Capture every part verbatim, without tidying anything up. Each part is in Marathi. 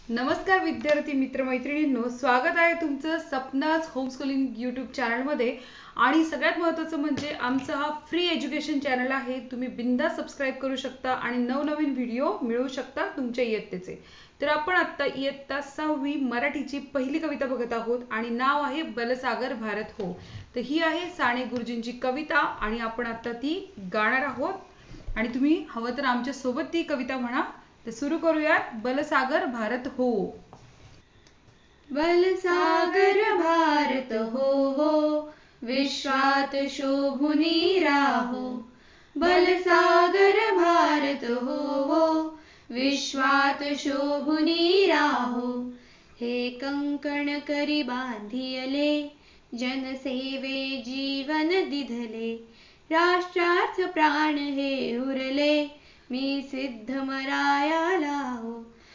नमस्कार विद्यार्थी मित्र मैत्रिणींनो, स्वागत आहे तुमचं सपनाज होमस्कूलिंग यूट्यूब चॅनलमध्ये। आणि सगळ्यात महत्त्वाचं म्हणजे आमचा हा फ्री एज्युकेशन चॅनल आहे। तुम्ही बिंदास सबस्क्राइब करू शकता आणि नवनवीन व्हिडिओ मिळवू शकता तुमच्या इयत्तेचे। तर आपण आता इयत्ता सहावी मराठीची पहिली कविता बघत आहोत आणि नाव आहे बलसागर भारत हो। तर ही आहे साने गुरुजींची कविता आणि आपण आता ती गाणार आहोत आणि तुम्ही हवं तर आमच्या सोबत ती कविता म्हणा। तर सुरू करूयात। बलसागर भारत हो। बलसागर भारत हो हो, विश्वात शोभुनी राहो। बलसागर भारत हो हो, विश्वात शोभुनी राहो। हे कंकण करी बांधियले, जनसेवे जीवन दिधले। राष्ट्रार्थ प्राण हे उरले, मी सिद्ध मरायाला हो।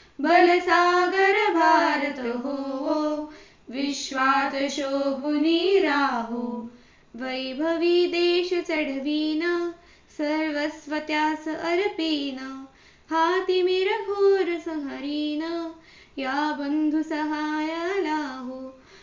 बलसागर भारत हो हो, विश्वात शोभुनी राहो। वैभवी देश चढवीन, सर्वस्व त्यास अर्पीन। हाती मिरघोर संहरीन, या बंधु सहायाला हो।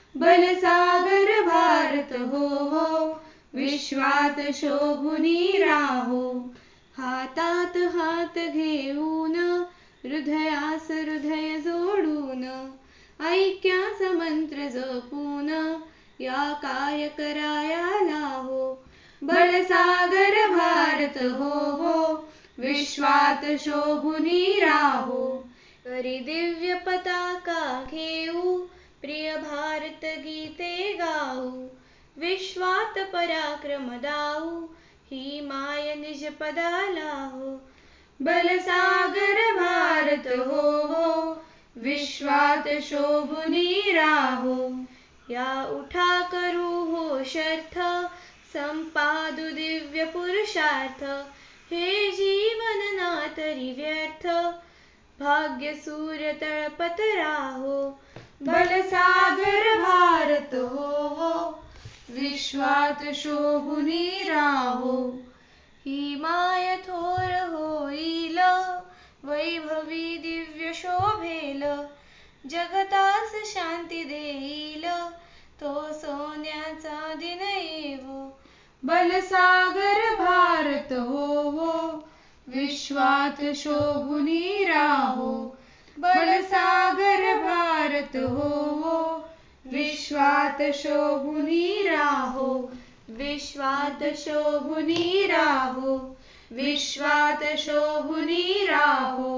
बलसागर भारत हो हो, विश्वात शोभुनी राहो। हातात हात घेऊन, हृदयास हृदय जोडून। ऐक्याचा मंत्र जपून, या कार्य करायला हो। बलसागर भारत हो हो, विश्वात शोभुनी राहो। करी दिव्य पताका घेऊ, प्रिय भारत गीते गाऊ। विश्वात पराक्रम दाऊ, ही माय निज पदाला हो। बलसागर भारत हो हो, विश्वात शोभुनी राहो। या उठा करू हो शर्थ, संपादू दिव्य पुरुषार्थ। हे जीवन ना तरी व्यर्थ, भाग्य सूर्य तळपत राहो। बलसागर भारत हो हो, विश्वात शोभुनी राहो। ही माय थोर होईल, वैभवी दिव्य शोभेल। जगतास शांती देईल, तो सोन्याचा दिन येवो। बलसागर भारत हो हो, विश्वात शोभुनी राहो। बलसागर भारत हो हो, विश्वात शोभुनी राहो। विश्वात शोभुनी राहो, विश्वात शोभुनी राहो।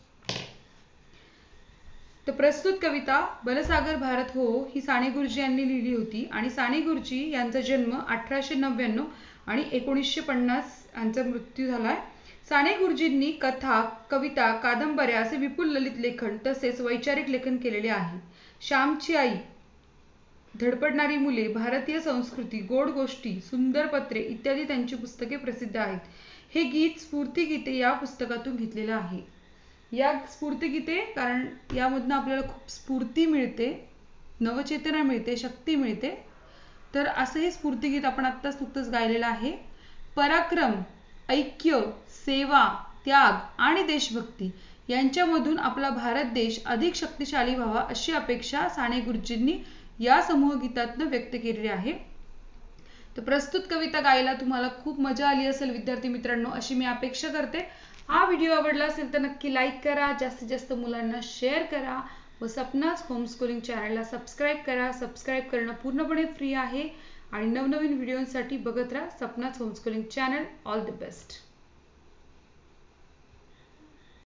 तर प्रस्तुत कविता बलसागर भारत हो ही साने गुरुजी यांनी लिहिली होती आणि साने गुरुजी यांचा जन्म अठराशे नव्याण्णव आणि एकोणीसशे पन्नास यांचा मृत्यू झालाय। साने गुरुजींनी कथा, कविता, कादंबऱ्या असे विपुल ललित लेखन तसेच वैचारिक लेखन केलेले आहे। श्यामची आई, धडपडणारी मुले, भारतीय संस्कृती, गोड गोष्टी, सुंदर पत्रे इत्यादी त्यांची पुस्तके प्रसिद्ध आहेत। हे गीत स्फूर्ती गीते या पुस्तकातून घेतलेलं आहे। या स्फूर्ती गीते कारण यामधून आपल्याला खूप स्फूर्ती मिळते, नवचेतना मिळते, शक्ती मिळते। तर असं हे स्फूर्ती गीत आपण आत्ताच नुकतंच गायलेलं आहे। पराक्रम, ऐक्य, सेवा, त्याग आणि देशभक्ती यांच्यामधून आपला भारत देश अधिक शक्तिशाली व्हावा अशी अपेक्षा साने गुरुजींनी या समूह गीतातून व्यक्त केलेली आहे। तर प्रस्तुत कविता गायला तुम्हाला खूप मजा आली असेल विद्यार्थी मित्रांनो, अशी मी अपेक्षा करते। हा व्हिडिओ आवडला असेल तर नक्की लाईक करा, जास्तीत जास्त मुलांना शेअर करा व सपनाज होमस्कूलिंग चॅनलला सबस्क्राइब करा। सबस्क्राइब करणं पूर्णपणे फ्री आहे आणि नवनवीन व्हिडिओसाठी बघत राहा Sapna's homeschooling channel. All the best.